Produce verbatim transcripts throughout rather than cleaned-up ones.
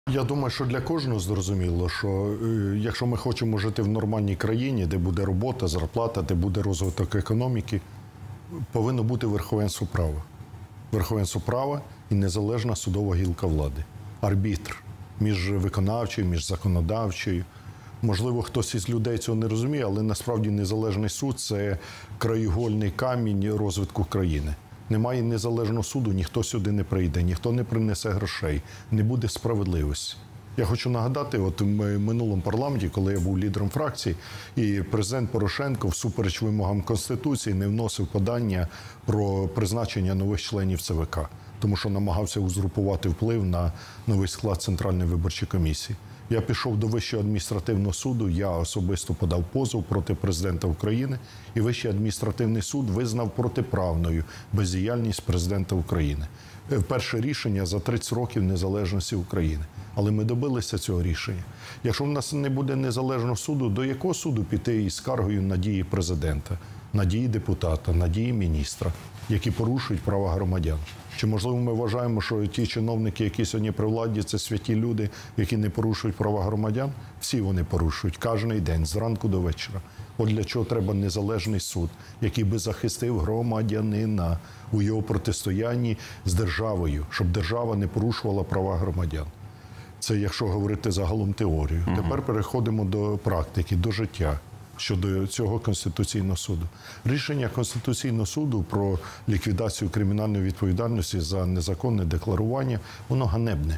Я думаю, що для кожного зрозуміло, що е, якщо ми хочемо жити в нормальній країні, де буде робота, зарплата, де буде розвиток економіки, повинно бути верховенство права. Верховенство права і незалежна судова гілка влади. Арбітр між виконавчою, між законодавчою. Можливо, хтось із людей цього не розуміє, але насправді незалежний суд – це краєугольний камінь розвитку країни. Немає незалежного суду, ніхто сюди не прийде, ніхто не принесе грошей, не буде справедливості. Я хочу нагадати, от в минулому парламенті, коли я був лідером фракції, і президент Порошенко всупереч вимогам Конституції не вносив подання про призначення нових членів Це Ве Ка, тому що намагався узурпувати вплив на новий склад Центральної виборчої комісії. Я пішов до Вищого адміністративного суду, я особисто подав позов проти президента України, і Вищий адміністративний суд визнав протиправною бездіяльність президента України. Перше рішення за тридцять років незалежності України. Але ми добилися цього рішення. Якщо в нас не буде незалежного суду, до якого суду піти із скаргою на дії президента, на дії депутата, на дії міністра, які порушують права громадян? Чи, можливо, ми вважаємо, що ті чиновники, які сьогодні при владі, це святі люди, які не порушують права громадян? Всі вони порушують, кожен день, зранку до вечора. От для чого треба незалежний суд, який би захистив громадянина у його протистоянні з державою, щоб держава не порушувала права громадян. Це якщо говорити загалом теорію. Угу. Тепер переходимо до практики, до життя щодо цього Конституційного суду. Рішення Конституційного суду про ліквідацію кримінальної відповідальності за незаконне декларування, воно ганебне.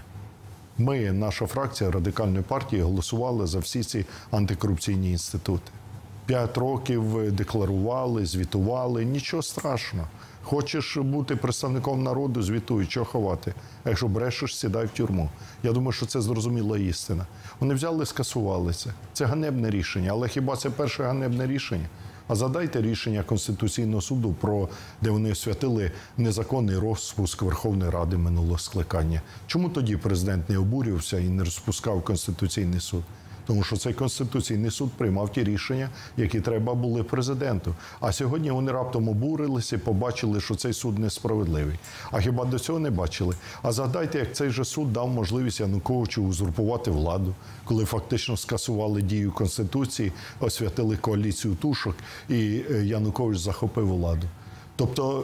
Ми, наша фракція Радикальної партії, голосували за всі ці антикорупційні інститути. П'ять років декларували, звітували, нічого страшного. Хочеш бути представником народу, звітуй, чого ховати. А якщо брешеш, сідай в тюрму. Я думаю, що це зрозуміла істина. Вони взяли, скасували це. Це ганебне рішення. Але хіба це перше ганебне рішення? А задайте рішення Конституційного суду, про, де вони освятили незаконний розпуск Верховної Ради минулого скликання. Чому тоді президент не обурювався і не розпускав Конституційний суд? Тому що цей Конституційний суд приймав ті рішення, які треба були президенту. А сьогодні вони раптом обурилися і побачили, що цей суд несправедливий. А хіба до цього не бачили? А згадайте, як цей же суд дав можливість Януковичу узурпувати владу, коли фактично скасували дію Конституції, освятили коаліцію тушок, і Янукович захопив владу. Тобто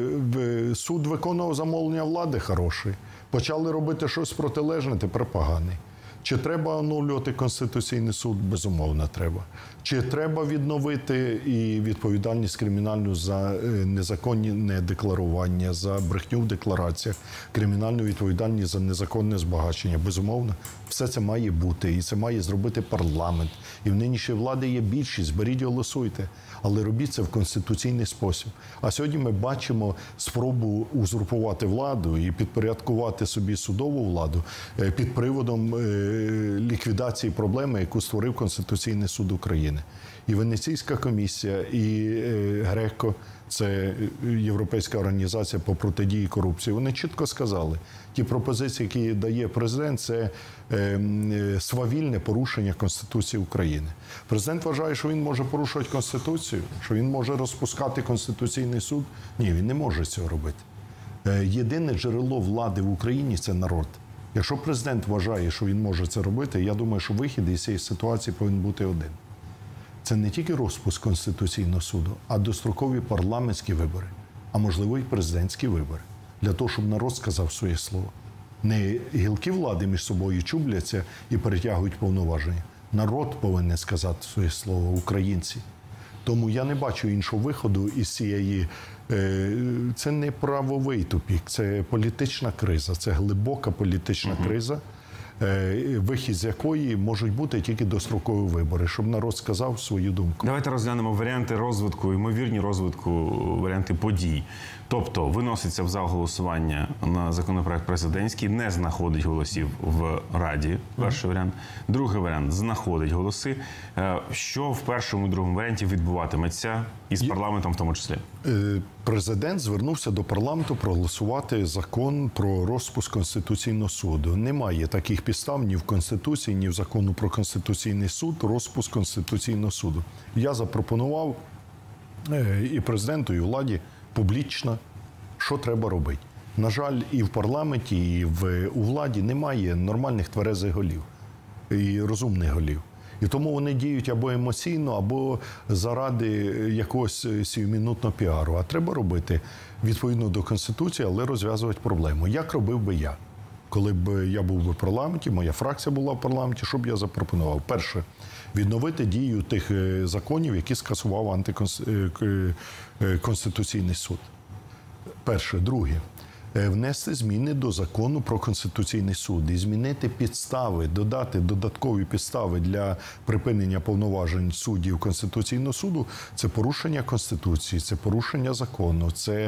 суд виконував замовлення влади хороший. Почали робити щось протилежне, тепер поганий. Чи треба оновлювати Конституційний суд? Безумовно, треба. Чи треба відновити і відповідальність кримінальну за незаконне декларування, за брехню в деклараціях, кримінальну відповідальність за незаконне збагачення? Безумовно. Все це має бути, і це має зробити парламент. І в нинішній владі є більшість, беріть і голосуйте. Але робіть це в конституційний спосіб. А сьогодні ми бачимо спробу узурпувати владу і підпорядкувати собі судову владу під приводом ліквідації проблеми, яку створив Конституційний суд України. І Венеційська комісія, і ГРЕКО, це Європейська організація по протидії корупції, вони чітко сказали, ті пропозиції, які дає президент, це свавільне порушення Конституції України. Президент вважає, що він може порушувати Конституцію, що він може розпускати Конституційний суд. Ні, він не може цього робити. Єдине джерело влади в Україні – це народ. Якщо президент вважає, що він може це робити, я думаю, що вихід із цієї ситуації повинен бути один. Це не тільки розпуск Конституційного суду, а дострокові парламентські вибори, а можливо і президентські вибори. Для того, щоб народ сказав своє слово. Не гілки влади між собою чубляться і перетягують повноваження. Народ повинен сказати своє слово, українці. Тому я не бачу іншого виходу із цієї... Це не правовий тупік, це політична криза, це глибока політична угу. криза, вихід з якої можуть бути тільки дострокові вибори, щоб народ сказав свою думку. Давайте розглянемо варіанти розвитку, ймовірні розвитку, варіанти подій. Тобто виноситься в зал голосування на законопроект президентський, не знаходить голосів в Раді, перший варіант. Другий варіант – знаходить голоси. Що в першому і другому варіанті відбуватиметься із парламентом в тому числі? Президент звернувся до парламенту проголосувати закон про розпуск Конституційного суду. Немає таких підстав ні в Конституції, ні в закону про Конституційний суд, розпуск Конституційного суду. Я запропонував і президенту, і владі публічно, що треба робити. На жаль, і в парламенті, і в, у владі немає нормальних тверезих голів і розумних голів. І тому вони діють або емоційно, або заради якогось сиюмінутного піару. А треба робити відповідно до Конституції, але розв'язувати проблему. Як робив би я? Коли б я був в парламенті, моя фракція була в парламенті, що б я запропонував? Перше, відновити дію тих законів, які скасував антиконституційний суд. Перше. Друге. Внести зміни до закону про Конституційний суд і змінити підстави, додати додаткові підстави для припинення повноважень суддів Конституційного суду. Це порушення Конституції, це порушення закону, це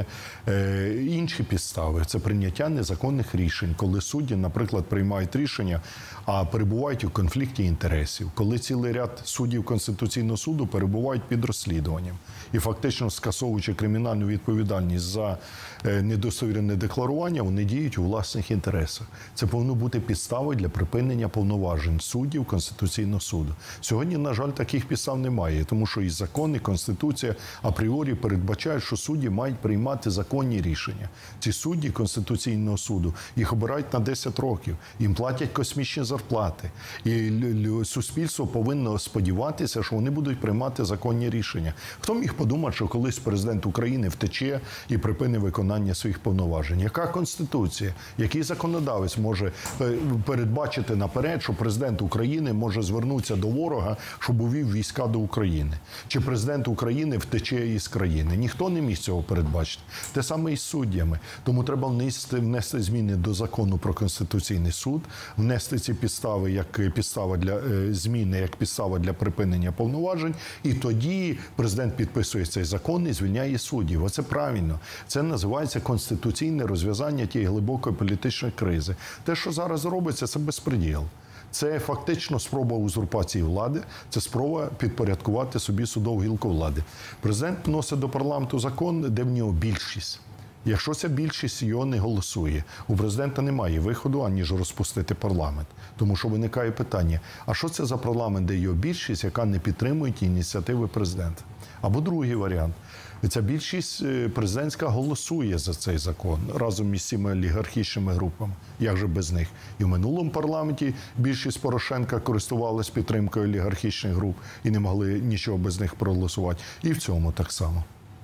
е, інші підстави, це прийняття незаконних рішень, коли судді, наприклад, приймають рішення, а перебувають у конфлікті інтересів, коли цілий ряд суддів Конституційного суду перебувають під розслідуванням і фактично скасовуючи кримінальну відповідальність за е, недостовірне декларування, вони діють у власних інтересах. Це повинно бути підставою для припинення повноважень суддів Конституційного суду. Сьогодні, на жаль, таких підстав немає, тому що і закон, і Конституція апріорі передбачають, що судді мають приймати законні рішення. Ці судді Конституційного суду, їх обирають на десять років, їм платять космічні зарплати. І суспільство повинно сподіватися, що вони будуть приймати законні рішення. Хто міг подумати, що колись президент України втече і припинить виконання своїх повноважень? Яка Конституція, який законодавець може передбачити наперед, що президент України може звернутися до ворога, щоб увів війська до України? Чи президент України втече із країни? Ніхто не міг цього передбачити. Те саме і з суддями. Тому треба внести, внести зміни до закону про Конституційний суд, внести ці підстави як підстава для зміни, як підстава для припинення повноважень, і тоді президент підписує цей закон і звільняє суддів. Оце правильно. Це називається конституційне розв'язання тієї глибокої політичної кризи. Те, що зараз робиться, це безпреділ. Це фактично спроба узурпації влади, це спроба підпорядкувати собі судову гілку влади. Президент вносить до парламенту закон, де в нього більшість. Якщо ця більшість його не голосує, у президента немає виходу, аніж розпустити парламент. Тому що виникає питання, а що це за парламент, де його більшість, яка не підтримує ініціативи президента? Або другий варіант. Ця більшість президентська голосує за цей закон разом із цими олігархічними групами. Як же без них? І в минулому парламенті більшість Порошенка користувалась підтримкою олігархічних груп і не могли нічого без них проголосувати. І в цьому так само.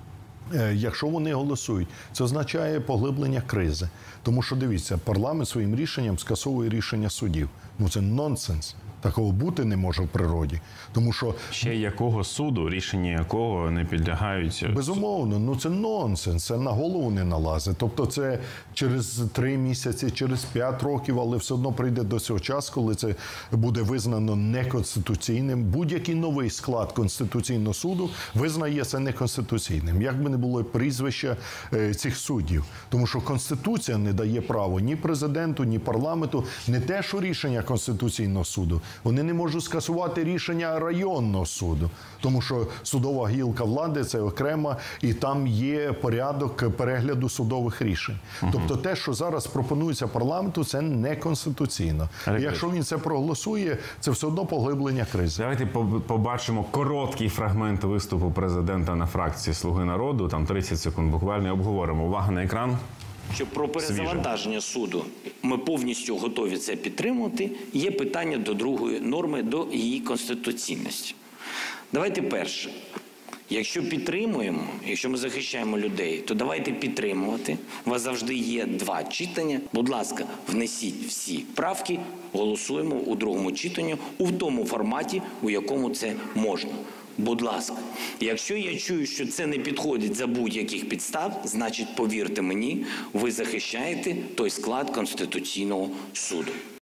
Якщо вони голосують, це означає поглиблення кризи. Тому що, дивіться, парламент своїм рішенням скасовує рішення судів. Ну це нонсенс. Такого бути не може в природі. Тому що... Ще якого суду, рішення якого не підлягають... Безумовно, ну це нонсенс, це на голову не налазить. Тобто це через три місяці, через п'ять років, але все одно прийде до цього часу, коли це буде визнано неконституційним. Будь-який новий склад Конституційного суду визнає це неконституційним. Як би не було прізвища е, цих суддів. Тому що Конституція не дає право ні президенту, ні парламенту, не те, що рішення Конституційного суду. Вони не можуть скасувати рішення районного суду, тому що судова гілка влади – це окрема, і там є порядок перегляду судових рішень. Угу. Тобто те, що зараз пропонується парламенту, це неконституційно. І якщо він це проголосує, це все одно поглиблення кризи. Давайте побачимо короткий фрагмент виступу президента на фракції «Слуги народу», там тридцять секунд буквально, і обговоримо. Увага на екран. Що про перезавантаження суду ми повністю готові це підтримувати. Є питання до другої норми, до її конституційності. Давайте перше. Якщо підтримуємо, якщо ми захищаємо людей, то давайте підтримувати. У вас завжди є два читання. Будь ласка, внесіть всі правки, голосуємо у другому читанні у тому форматі, у якому це можна. Будь ласка, якщо я чую, що це не підходить за будь-яких підстав, значить, повірте мені, ви захищаєте той склад Конституційного суду.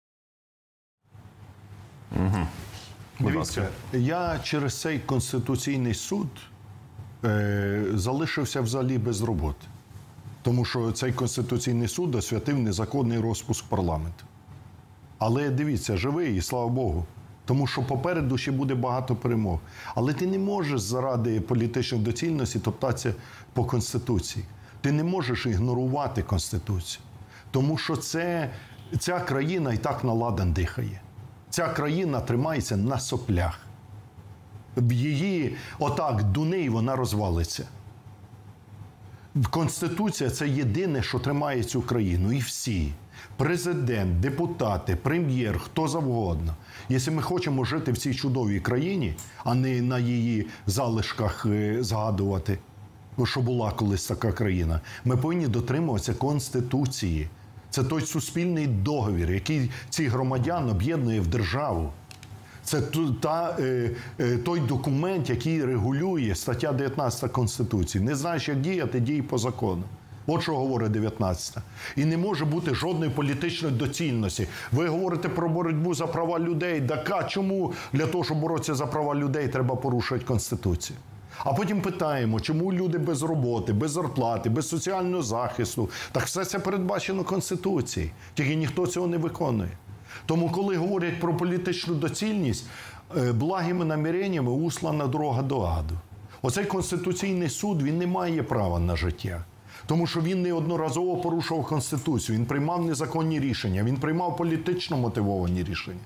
Угу. Дивіться, я через цей Конституційний суд е, залишився взагалі без роботи. Тому що цей Конституційний суд освятив незаконний розпуск парламенту. Але дивіться, живий, і слава Богу. Тому що попереду ще буде багато перемог. Але ти не можеш заради політичної доцільності топтатися по Конституції. Ти не можеш ігнорувати Конституцію. Тому що це, ця країна і так на ладан дихає. Ця країна тримається на соплях. Її отак дуне, і вона розвалиться. Конституція – це єдине, що тримає цю країну. І всі. Президент, депутати, прем'єр, хто завгодно. Якщо ми хочемо жити в цій чудовій країні, а не на її залишках згадувати, що була колись така країна, ми повинні дотримуватися Конституції. Це той суспільний договір, який цих громадян об'єднує в державу. Це та, той документ, який регулює стаття дев'ятнадцята Конституції. Не знаєш, як діяти, дій по закону. От що говорить дев'ятнадцята. І не може бути жодної політичної доцільності. Ви говорите про боротьбу за права людей. Так а чому для того, щоб боротися за права людей, треба порушувати Конституцію? А потім питаємо, чому люди без роботи, без зарплати, без соціального захисту. Так все це передбачено Конституцією. Тільки ніхто цього не виконує. Тому, коли говорять про політичну доцільність, благими наміреннями услана дорога до аду. Оцей Конституційний суд, він не має права на життя. Тому що він неодноразово порушував Конституцію, він приймав незаконні рішення, він приймав політично мотивовані рішення.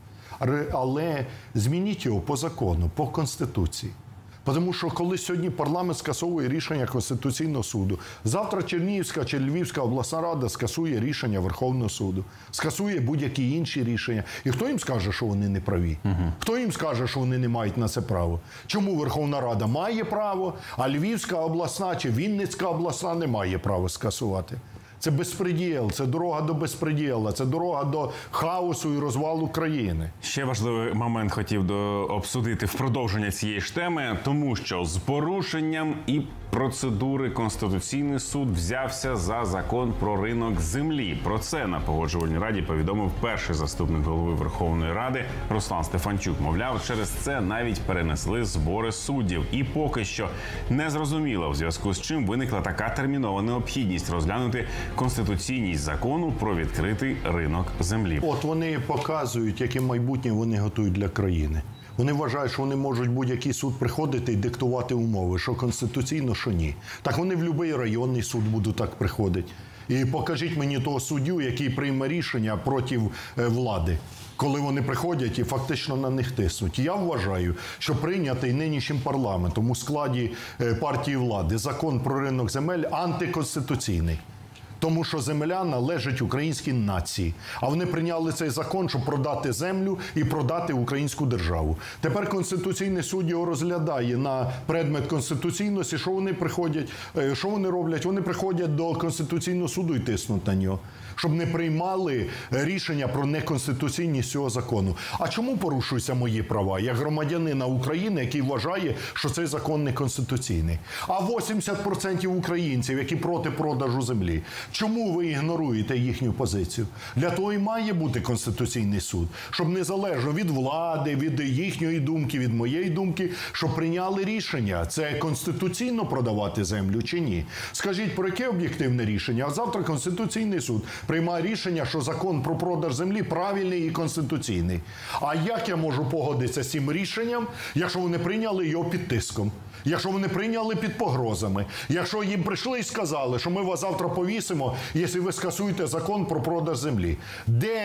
Але змініть його по закону, по Конституції. Тому що коли сьогодні парламент скасовує рішення Конституційного суду, завтра Чернігівська чи Львівська обласна рада скасує рішення Верховного суду, скасує будь-які інші рішення. І хто їм скаже, що вони не праві? Угу. Хто їм скаже, що вони не мають на це право? Чому Верховна Рада має право, а Львівська обласна чи Вінницька обласна не має права скасувати? Це безпреділ, це дорога до безпреділа, це дорога до хаосу і розвалу країни. Ще важливий момент хотів до обсудити в продовження цієї ж теми, тому що з порушенням і процедури Конституційний суд взявся за закон про ринок землі. Про це на Погоджувальній раді повідомив перший заступник голови Верховної Ради Руслан Стефанчук. Мовляв, через це навіть перенесли збори суддів. І поки що не зрозуміло, в зв'язку з чим виникла така термінова необхідність розглянути конституційність закону про відкритий ринок землі. От вони показують, яке майбутнє вони готують для країни. Вони вважають, що вони можуть будь-який суд приходити і диктувати умови, що конституційно, що ні. Так вони в будь-який районний суд будуть так приходити. І покажіть мені того суддю, який прийме рішення проти влади, коли вони приходять і фактично на них тиснуть. Я вважаю, що прийнятий нинішнім парламентом у складі партії влади закон про ринок земель антиконституційний. Тому що земля належить українській нації. А вони прийняли цей закон, щоб продати землю і продати українську державу. Тепер Конституційний суд його розглядає на предмет конституційності. Що вони приходять, що вони роблять? Вони приходять до Конституційного суду і тиснуть на нього, щоб не приймали рішення про неконституційність цього закону. А чому порушуються мої права? Як громадянина України, який вважає, що цей закон неконституційний. А вісімдесят відсотків українців, які проти продажу землі, чому ви ігноруєте їхню позицію? Для того і має бути Конституційний суд, щоб незалежно від влади, від їхньої думки, від моєї думки, щоб прийняли рішення, це конституційно продавати землю чи ні. Скажіть, про яке об'єктивне рішення? А завтра Конституційний суд приймає рішення, що закон про продаж землі правильний і конституційний. А як я можу погодитися з цим рішенням, якщо вони прийняли його під тиском? Якщо вони прийняли під погрозами, якщо їм прийшли і сказали, що ми вас завтра повісимо, якщо ви скасуєте закон про продаж землі. Де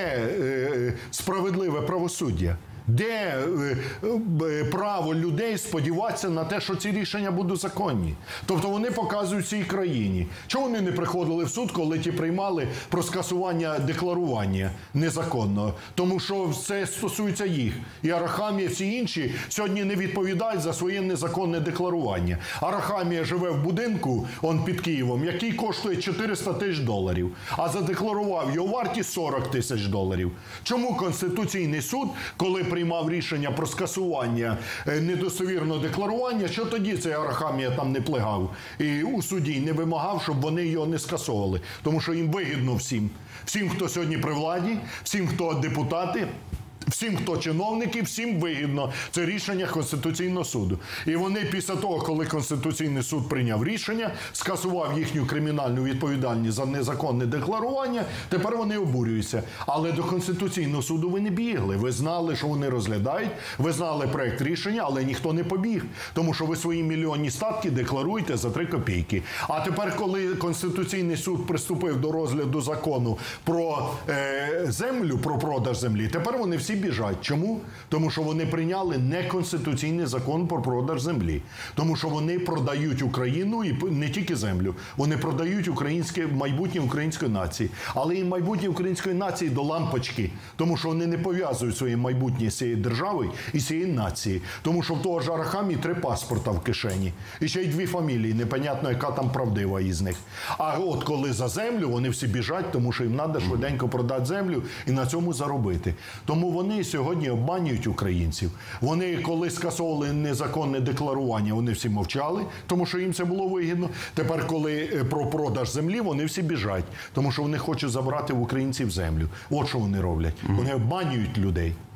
е, справедливе правосуддя? Де е, е, право людей сподіватися на те, що ці рішення будуть законні? Тобто вони показують цій країні. Чому вони не приходили в суд, коли ті приймали про скасування декларування незаконного? Тому що це стосується їх. І Арахамія, всі інші сьогодні не відповідають за своє незаконне декларування. Арахамія живе в будинку, он під Києвом, який коштує чотириста тисяч доларів, а задекларував його вартість сорок тисяч доларів. Чому Конституційний суд, коли приймав рішення про скасування недостовірного декларування, що тоді цей Арахамія там не плигав і у суді не вимагав, щоб вони його не скасовували? Тому що їм вигідно всім. Всім, хто сьогодні при владі, всім, хто депутати, всім, хто чиновники, всім вигідно це рішення Конституційного суду. І вони після того, коли Конституційний суд прийняв рішення, скасував їхню кримінальну відповідальність за незаконне декларування, тепер вони обурюються. Але до Конституційного суду ви не бігли. Ви знали, що вони розглядають, ви знали проект рішення, але ніхто не побіг. Тому що ви свої мільйонні статки декларуєте за три копійки. А тепер, коли Конституційний суд приступив до розгляду закону про е, землю, про продаж землі, тепер вони всі біжать. Чому? Тому що вони прийняли неконституційний закон про продаж землі. Тому що вони продають Україну і не тільки землю. Вони продають українське майбутнє української нації. Але і майбутнє української нації до лампочки. Тому що вони не пов'язують своє майбутнє з цією державою і з цієї нації. Тому що в того ж Арахамії три паспорта в кишені. І ще й дві фамілії. Непонятно, яка там правдива із них. А от коли за землю, вони всі біжать, тому що їм треба швиденько продати землю і на цьому заробити. Тому вони сьогодні обманюють українців. Вони, коли скасовували незаконне декларування, вони всі мовчали, тому що їм це було вигідно. Тепер, коли про продаж землі, вони всі біжать, тому що вони хочуть забрати в українців землю. От що вони роблять. Вони обманюють людей.